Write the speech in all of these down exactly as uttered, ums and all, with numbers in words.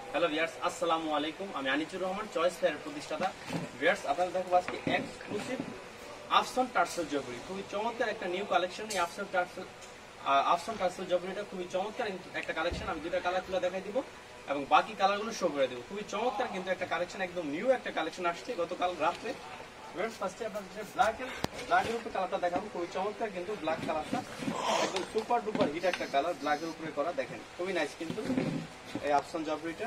Hello viewers, আসসালামু আলাইকুম। আমি আনিচুর রহমান, চয়েস ফেয়ারের প্রতিষ্ঠাতা। ভিউয়ার্স, আপনারা দেখো আজকে এক্সক্লুসিভ আফসন টার্সেল জবরি, খুবই চমৎকার একটা নিউ কালেকশন। এই আফসন টার্সেল আফসন টার্সেল জবরিটা খুবই চমৎকার একটা কালেকশন। আমি দুইটা কালার তুলে দেখাই দিব এবং বাকি কালারগুলো শো করে দেবো। খুবই চমৎকার কিন্তু একটা কালেকশন, একদম নিউ একটা কালেকশন আসছে গতকাল রাত্রে। ভিউয়ার্স, ফার্স্টে আপনাদের ব্ল্যাক এন্ড ব্ল্যাকের উপরে কালারটা দেখাবো। খুবই চমৎকার কিন্তু ব্ল্যাক কালারটা, একদম সুপার ডুপার হিট একটা কালার, ব্ল্যাকের উপরে করা। দেখেন খুবই নাইস কিন্তু এই আফসন জবরিটা।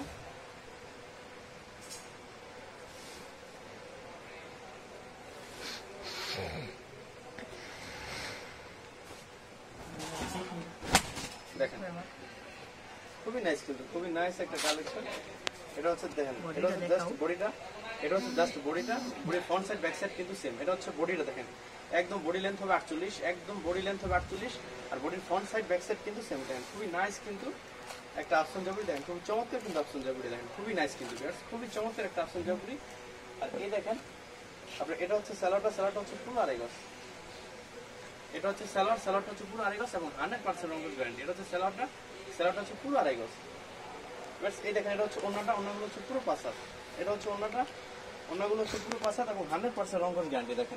দেখেন খুবই নাইস কিন্তু খুবই নাইস একটা কালেকশন। এটা হচ্ছে দেখেন, এটা হচ্ছে জাস্ট বডিটা, এটা হচ্ছে জাস্ট বডিটা, বডির ফ্রন্ট সাইড ব্যাক সাইড কিন্তু সেম। এটা হচ্ছে বডিটা, দেখেন একদম বডি লেন্থ হবে আটচল্লিশ, একদম বডি লেন্থ হবে আটচল্লিশ, আর বডির ফ্রন্ট সাইড ব্যাক সাইড কিন্তু সেম। দেখেন খুবই নাইস কিন্তু একটা আফসন জবরি। দেখেন খুবই চমৎকার কিন্তু আফসন জবরি, দেখেন খুবই নাইস কিন্তু খুবই চমৎকার একটা আফসন জবরি। আর এই দেখেন আপনার, এটা হচ্ছে স্যালাডটা, স্যালাডটা হচ্ছে পুরো আড়াই গজ। এটা হচ্ছে স্যালাড, স্যালাডটা হচ্ছে পুরো আড়াই গজ এবং হান্ড্রেড পার্সেন্ট রঙের গ্যারান্টি। এটা হচ্ছে স্যালাডটা, স্যালাডটা হচ্ছে পুরো আড়াই গজ। এই দেখেন এটা হচ্ছে অন্যটা, অন্যগুলো হচ্ছে পুরো পাঁচ হাত। এটা হচ্ছে অন্যটা, অন্যগুলো হচ্ছে পুরো পাঁচ হাত এবং হান্ড্রেড পার্সেন্ট রং কস গ্যারান্টি। দেখেন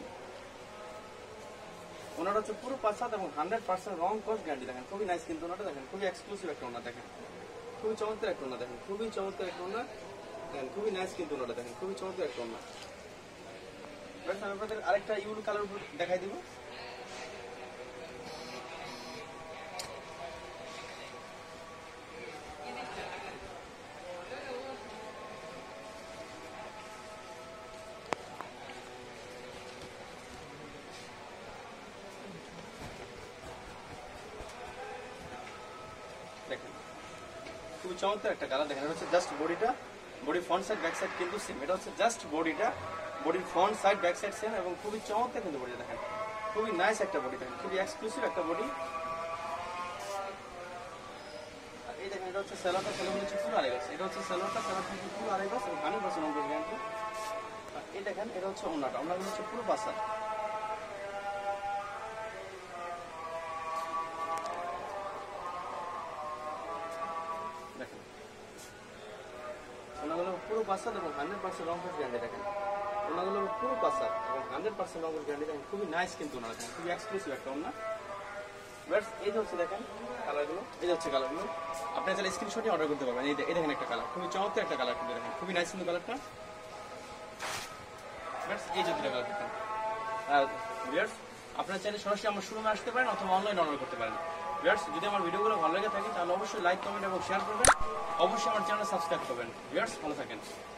ওনাটা হচ্ছে পুরো পাঁচ হাত এবং হান্ড্রেড পার্সেন্ট রং কস গ্যারান্টি। দেখেন খুবই নাইস কিন্তু ওনাটা, দেখেন খুবই এক্সক্লুসিভ একটা ওনা। দেখেন খুবই চমৎকার একটা ওনা, দেখেন খুবই চমৎকার একটা ওনা। দেখেন খুবই নাইস কিন্তু ওনাটা, দেখেন খুবই চমৎকার একটা ওনা। আমি আপনাদের আরেকটা ইউল কালার উপর দেখাই দিব। দেখেন খুবই চমৎকার একটা কালার। দেখেন এটা হচ্ছে জাস্ট বডিটা, বডির ফ্রন্ট সাইড ব্যাক সাইড কিন্তু সেম। এটা হচ্ছে জাস্ট বডিটা, বডির front side back side same এবং খুবই চমৎকার কিন্তু বডিটা। দেখেন খুবই নাইস একটা বডি, দেখেন খুবই এক্সক্লুসিভ একটা বডি। আর এই দেখেন এটা হচ্ছে স্যালাডটা, স্যালাড হচ্ছে পুরো আড়াই গজ। এটা হচ্ছে স্যালাডটা, স্যালাড হচ্ছে পুরো আড়াই গজ এবং হান্ড্রেড পার্সেন্ট রং গ্যারান্টি। আর এই দেখেন এটা হচ্ছে ওনাটা, ওনাগুলো হচ্ছে পুরো বাসা। দেখেন ওনাগুলো পুরো পাঁচাত এবং হান্ড্রেড পার্সেন্ট রং গ্যারান্টি। দেখেন ওনাগুলো পুরো পাঁচাত এবং হান্ড্রেড পার্সেন্ট রং গ্যারান্টি। দেখেন খুবই নাইস কিন্তু ওনারা, দেখেন খুবই এক্সক্লুসিভ একটা ওনা। বাট এই যে হচ্ছে দেখেন কালারগুলো, এই যে হচ্ছে কালারগুলো, আপনি চাইলে স্ক্রিনশটই অর্ডার করতে পারবেন। এই দেখেন একটা কালার, খুবই চমৎকার একটা কালার কিন্তু, দেখেন খুবই নাইস কিন্তু কালারটা। বাট এই যে দুটো কালার দেখেন। আর ভিউয়ার্স, আপনারা চাইলে সরাসরি আমার শোরুমে আসতে পারেন অথবা অনলাইন অর্ডার করতে পারেন। ভিউয়ার্স, যদি আমার ভিডিওগুলো ভালো লেগে থাকে তাহলে অবশ্যই লাইক, কমেন্ট এবং শেয়ার করবেন। অবশ্যই আমার চ্যানেল সাবস্ক্রাইব করবেন। ভিউয়ার্স, ভালো থাকেন।